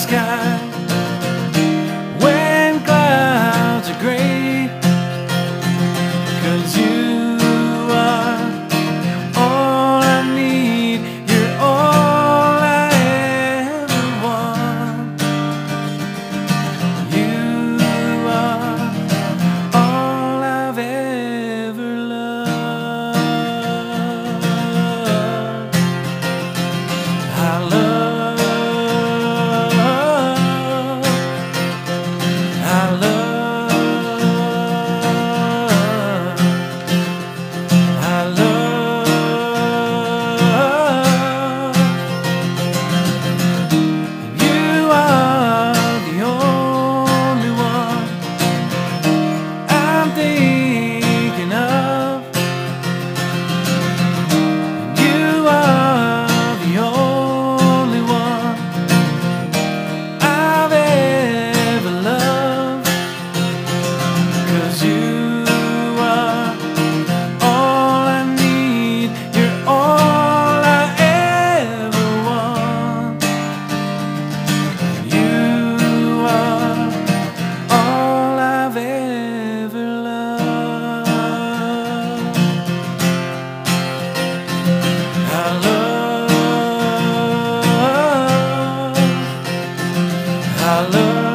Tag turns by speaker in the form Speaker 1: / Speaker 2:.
Speaker 1: sky when clouds are gray, 'cause you are all I need, you're all I ever want. You are all I've ever loved. I love, I love, I love. You are the only one I'm thinking of. You are the only one I've ever loved, 'cause you are all I need, you're all I ever want. You are all I've ever loved. I love, I love.